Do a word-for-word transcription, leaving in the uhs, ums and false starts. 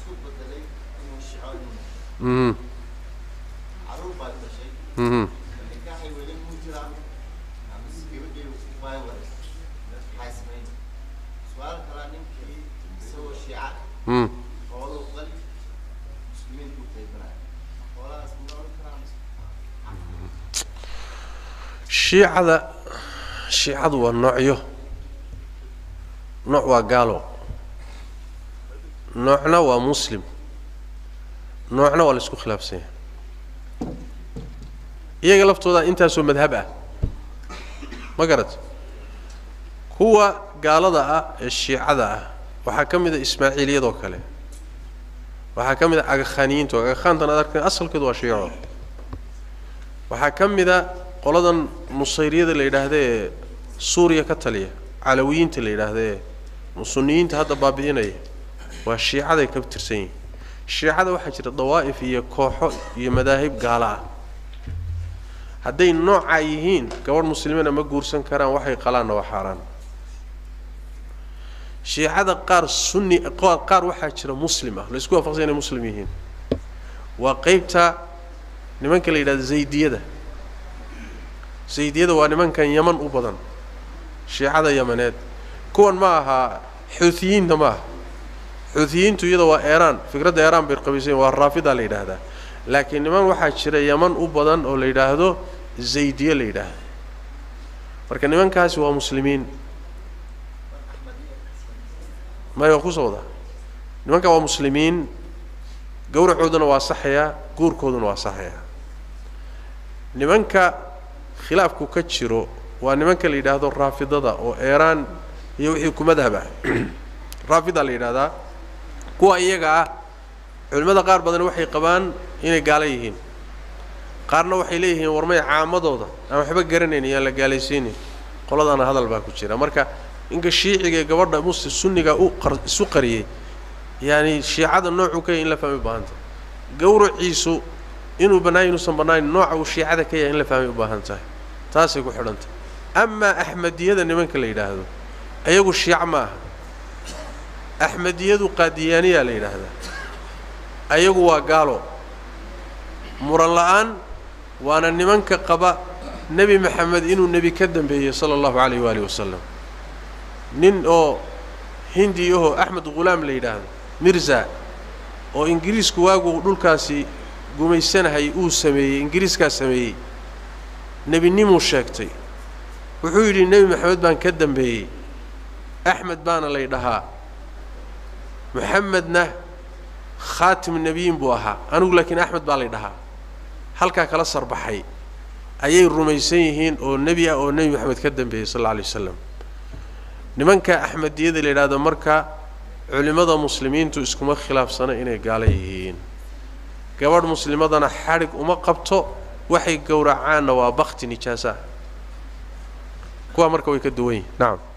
امم امم امم الشيعة الشيعة والنوعيه نوع وقالوا نوعنا ومسلم نوعنا ولا اسكو خلاف سين iyaga laftooda intaas oo madhab ah ma garat kuwa gaalada ah ee shiicada ah waxa kamid ah ismaaciiliyada kale waxa kamid ah agkhaniinto agkhaantan adarkan asalkeedu waa shiico waxa kamid ah qoladan nusayriyada la yiraahdo suuriya ka taliya calawiyiinta la yiraahdo sunniyiinta hadda baabiinaya waa shiicada ka tirsan shiicada waxa jira dawaa'if iyo kooxo iyo madaahib gaala ah hadday nooca yihiin gabadh muslimiina ma guursan karaan waxay qalaan waa xaraan shiicada qaar sunni qaar waxa jira muslima la isku waafaqsan inay muslim yihiin waa qaybta nimanka la yiraahdo zaydiyada zaydiyada waa nimankan yaman u badan shiicada yamaneed kuwan ma aha xuuthiyiinta ma aha xuuthiyiintu iyada waa Iran fikradda Iran bay qabiiseen waa raafida la yiraahdaa laakiin niman waxa jira yaman u badan oo la yiraahdo zaydiya la yiraahdo marka nimankaasi waa muslimiin ma yaqusooda nimanka waa muslimiin gowracooduna waa saxaya guurkooduna waa saxaya nimanka khilaafku ka jiro waa nimanka la yiraahdo raafidada oo Iran iyo wixii ku madhaba raafida la yiraahdaa kuwa iyaga ah culimada qaar badan waxay qabaan inay gaala yihiin qaarna waxay leeyihiin warmay caamadooda ama waxba garanayeen la gaalaysiin qoladana hadal baa ku jira marka inka shiiciga gabadha muslim sunniga u isu qariyay yaani shiicada noocu ka in la fahmi baahanta gowraciisu inuu banaayin usan banaayin nooca uu shiicada ka yahay in la fahmi u baahan tahay taasay ku xidhanta ama ahmadiyada nimanka la yiraahdo ayagu shiica ma aha ahmadiyadu qaadiyaaniya la yiraahdaa ayagu waa gaalo muran la'aan waana nimanka qaba nabi maxamed inuu nabi ka dambeeyay sallallahu alayhi wa alihi wasallam nin oo hindi oo ahmed gulaam la yiraahdo mirza oo ingiriisku waagu dhulkaasi gumaysanahay uu sameeyay ingiriiska sameeyay nabi nimu sheegtay wuxuu yiri nabi maxamed baan ka dambeeyay ahmed baana la yiraahdaa محمدنا خاتم النبيين بوها أنا أقول لكن أحمد بالي دها هل كلا صربحي أي الرميسيين أو النبي أو النبي محمد كدم به صلى الله عليه وسلم نمنك أحمد يد اللي هذا مركا علماء مسلمين تسكم خلاف سنة إنه قاليين كبار مسلمات أنا حرق وما قبته وحي جورعان وبخت نجاسة كوا مركا ويكدوين نعم